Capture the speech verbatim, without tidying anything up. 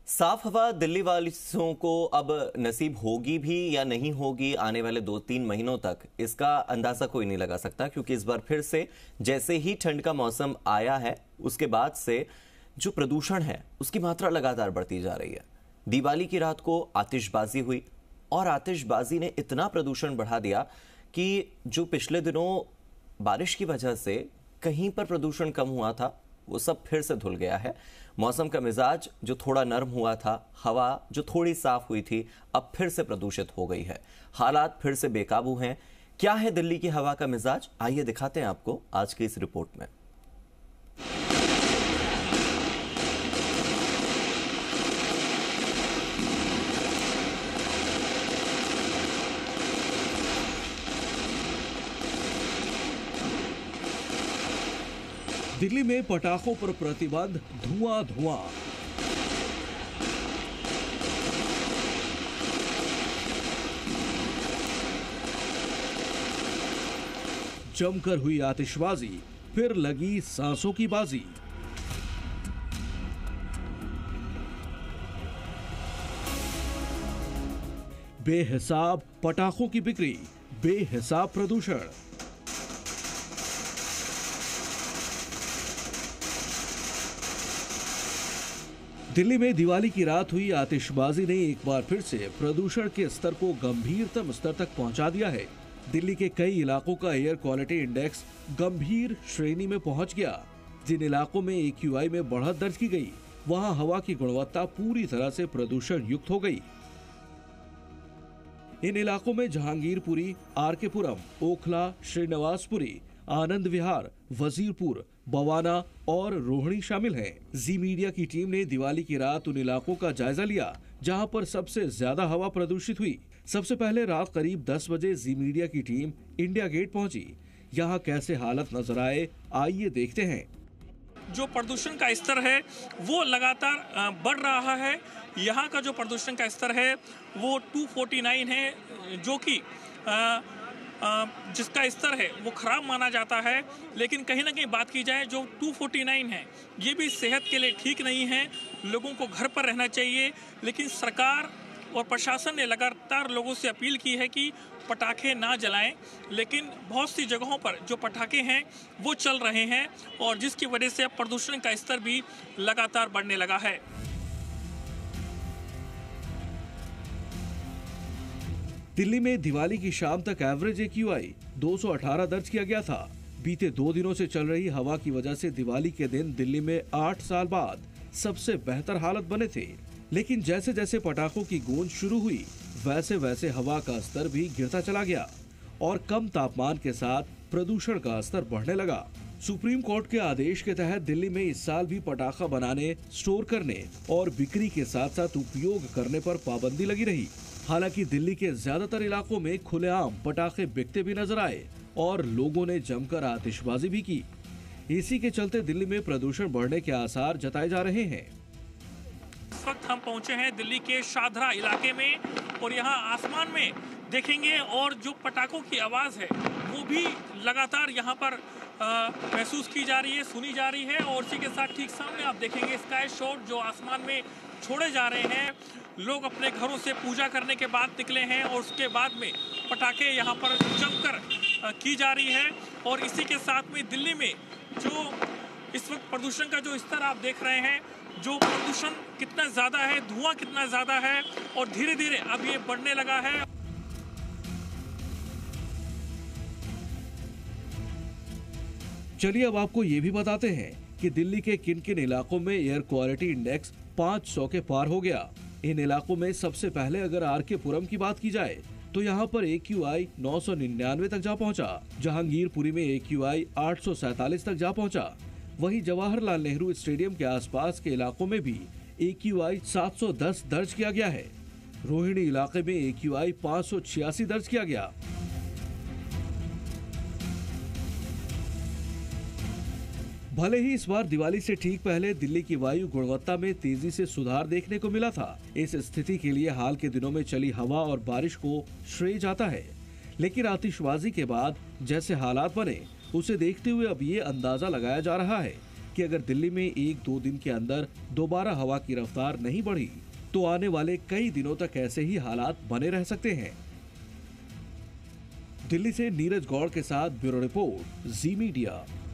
साफ हवा दिल्ली वासियों को अब नसीब होगी भी या नहीं होगी आने वाले दो तीन महीनों तक, इसका अंदाजा कोई नहीं लगा सकता, क्योंकि इस बार फिर से जैसे ही ठंड का मौसम आया है उसके बाद से जो प्रदूषण है उसकी मात्रा लगातार बढ़ती जा रही है। दिवाली की रात को आतिशबाजी हुई और आतिशबाजी ने इतना प्रदूषण बढ़ा दिया कि जो पिछले दिनों बारिश की वजह से कहीं पर प्रदूषण कम हुआ था वो सब फिर से धुल गया है। मौसम का मिजाज जो थोड़ा नरम हुआ था, हवा जो थोड़ी साफ हुई थी, अब फिर से प्रदूषित हो गई है। हालात फिर से बेकाबू हैं। क्या है दिल्ली की हवा का मिजाज, आइए दिखाते हैं आपको आज की इस रिपोर्ट में। दिल्ली में पटाखों पर प्रतिबंध, धुआं धुआं। जमकर हुई आतिशबाजी, फिर लगी सांसों की बाजी। बेहिसाब पटाखों की बिक्री, बेहिसाब प्रदूषण। दिल्ली में दिवाली की रात हुई आतिशबाजी ने एक बार फिर से प्रदूषण के स्तर को गंभीरतम स्तर तक पहुंचा दिया है। दिल्ली के कई इलाकों का एयर क्वालिटी इंडेक्स गंभीर श्रेणी में पहुंच गया। जिन इलाकों में ए क्यू आई में बढ़त दर्ज की गई, वहां हवा की गुणवत्ता पूरी तरह से प्रदूषण युक्त हो गई। इन इलाकों में जहांगीरपुरी, आर के पुरम, ओखला, श्रीनिवासपुरी, आनंद विहार, वजीरपुर, बवाना और रोहिणी शामिल हैं। जी मीडिया की टीम ने दिवाली की रात उन इलाकों का जायजा लिया जहां पर सबसे ज्यादा हवा प्रदूषित हुई। सबसे पहले रात करीब दस बजे जी मीडिया की टीम इंडिया गेट पहुंची। यहां कैसे हालत नजर आए, आइए देखते हैं। जो प्रदूषण का स्तर है वो लगातार बढ़ रहा है। यहाँ का जो प्रदूषण का स्तर है वो दो सौ उनचास है, जो कि जिसका स्तर है वो खराब माना जाता है। लेकिन कहीं ना कहीं बात की जाए, जो दो सौ उनचास है ये भी सेहत के लिए ठीक नहीं है। लोगों को घर पर रहना चाहिए। लेकिन सरकार और प्रशासन ने लगातार लोगों से अपील की है कि पटाखे ना जलाएं, लेकिन बहुत सी जगहों पर जो पटाखे हैं वो चल रहे हैं और जिसकी वजह से अब प्रदूषण का स्तर भी लगातार बढ़ने लगा है। दिल्ली में दिवाली की शाम तक एवरेज ए क्यू आई दो सौ अठारह दर्ज किया गया था। बीते दो दिनों से चल रही हवा की वजह से दिवाली के दिन दिल्ली में आठ साल बाद सबसे बेहतर हालत बने थे। लेकिन जैसे जैसे पटाखों की गूंज शुरू हुई, वैसे वैसे हवा का स्तर भी गिरता चला गया और कम तापमान के साथ प्रदूषण का स्तर बढ़ने लगा। सुप्रीम कोर्ट के आदेश के तहत दिल्ली में इस साल भी पटाखा बनाने, स्टोर करने और बिक्री के साथ साथ उपयोग करने पर पाबंदी लगी रही। हालांकि दिल्ली के ज्यादातर इलाकों में खुलेआम पटाखे बिकते भी नजर आए और लोगों ने जमकर आतिशबाजी भी की। इसी के चलते दिल्ली में प्रदूषण बढ़ने के आसार जताए जा रहे हैं। इस वक्त हम पहुंचे हैं दिल्ली के शाहदरा इलाके में और यहाँ आसमान में देखेंगे और जो पटाखों की आवाज है वो भी लगातार यहाँ पर आ, महसूस की जा रही है, सुनी जा रही है। और इसी के साथ ठीक सामने आप देखेंगे स्काई शॉट जो आसमान में छोड़े जा रहे हैं। लोग अपने घरों से पूजा करने के बाद निकले हैं और उसके बाद में पटाखे यहाँ पर जमकर की जा रही है। और इसी के साथ में दिल्ली में जो इस वक्त प्रदूषण का जो स्तर आप देख रहे हैं, जो प्रदूषण कितना ज़्यादा है, धुआं कितना ज़्यादा है और धीरे धीरे अब ये बढ़ने लगा है। चलिए अब आपको ये भी बताते हैं कि दिल्ली के किन किन इलाकों में एयर क्वालिटी इंडेक्स पाँच सौ के पार हो गया। इन इलाकों में सबसे पहले अगर आर के पुरम की बात की जाए तो यहाँ पर ए क्यू आई नौ सौ निन्यानवे तक जा पहुँचा। जहांगीरपुरी में ए क्यू आई आठ सौ सैतालीस तक जा पहुँचा। वहीं जवाहरलाल नेहरू स्टेडियम के आसपास के इलाकों में भी ए क्यू आई सात सौ दस दर्ज किया गया है। रोहिणी इलाके में ए क्यू आई पाँच सौ छियासी दर्ज किया गया। भले ही इस बार दिवाली से ठीक पहले दिल्ली की वायु गुणवत्ता में तेजी से सुधार देखने को मिला था। इस स्थिति के लिए हाल के दिनों में चली हवा और बारिश को श्रेय जाता है। लेकिन आतिशबाजी के बाद जैसे हालात बने, उसे देखते हुए अब ये अंदाजा लगाया जा रहा है कि अगर दिल्ली में एक दो दिन के अंदर दोबारा हवा की रफ्तार नहीं बढ़ी तो आने वाले कई दिनों तक ऐसे ही हालात बने रह सकते हैं। दिल्ली से नीरज गौड़ के साथ ब्यूरो रिपोर्ट, जी मीडिया।